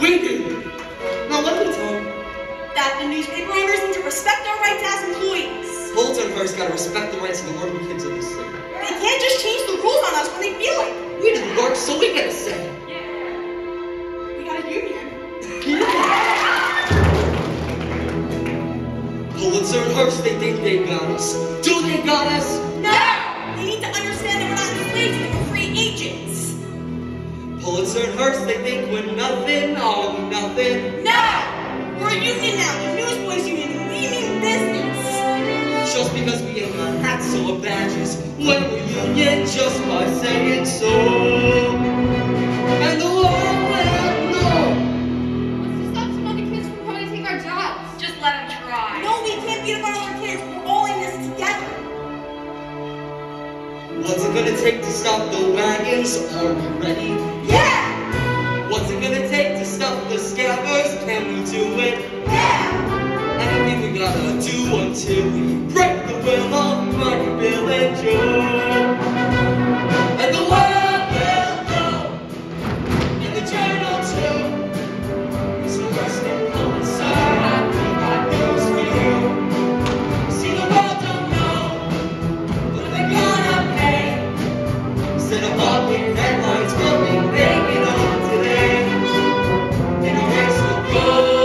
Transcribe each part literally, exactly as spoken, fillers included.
We do. Now let me tell you. That the newspaper owners need to respect our rights as employees. Holdenhurst gotta respect the rights of the working kids of the city. They can't just change the rules on us when they feel like it. We do the work, so we get a say. We got a union. Pulitzer and Hearst, they think they got us. Do they got us? No! They need to understand that we're not slaves, that we're free agents. Pulitzer and Hearst, they think we're nothing, are we nothing? No! We're a union now, the Newsboys Union, and we mean business. Just because we ain't got hats or badges, when we're union just by saying so. And the world will know. Let's just stop some other kids from coming to take our jobs. Just let them try. No, we can't beat up on other kids. We're all in this together. What's it gonna take to stop the wagons? Are we ready? Yeah! What's it gonna take to stop the scabbers? Can we do it? Yeah! Anything we gotta do until we break the will of Mighty Bill and Joe. And the world will know, and the journal too. So rest in coincide, I think I news for you. See, the world don't know what they're gonna pay. Instead of walking headlines, we'll be making on today. And the race will go.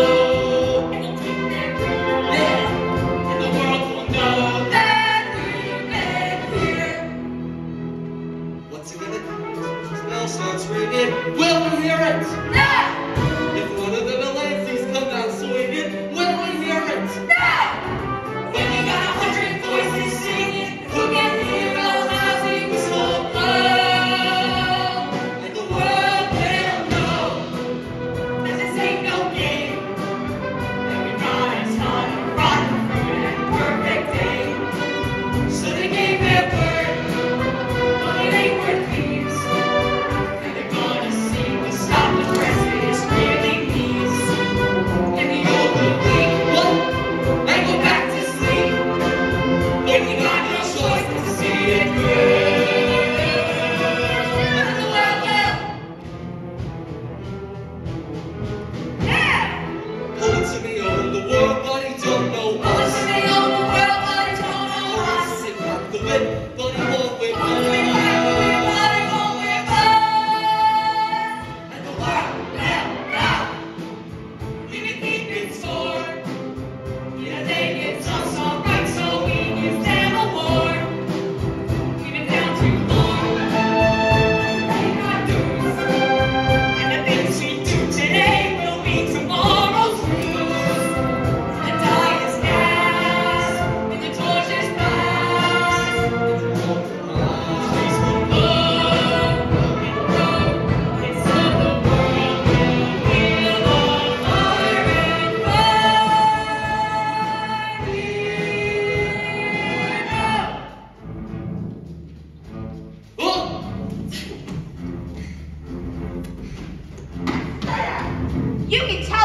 Starts ringing, will we hear it? No! If one of the Delancey's come down swinging, will we hear it? No! When we got a hundred voices singing, who can hear a lousy whistle blow? And the world will know that this ain't no game, that we got a ton of rotten fruit and perfect aim. So they gave their word, but it ain't worth these. stop the rest is really needs. And the old will leave, what? And go back to sleep. But we got no choice but to see it good. And the world will. Yeah! Pulitzer may own the world, but he don't know us. Pulitzer may own the world, but he don't know us. He cracked the whip, but he won't whip us. You can tell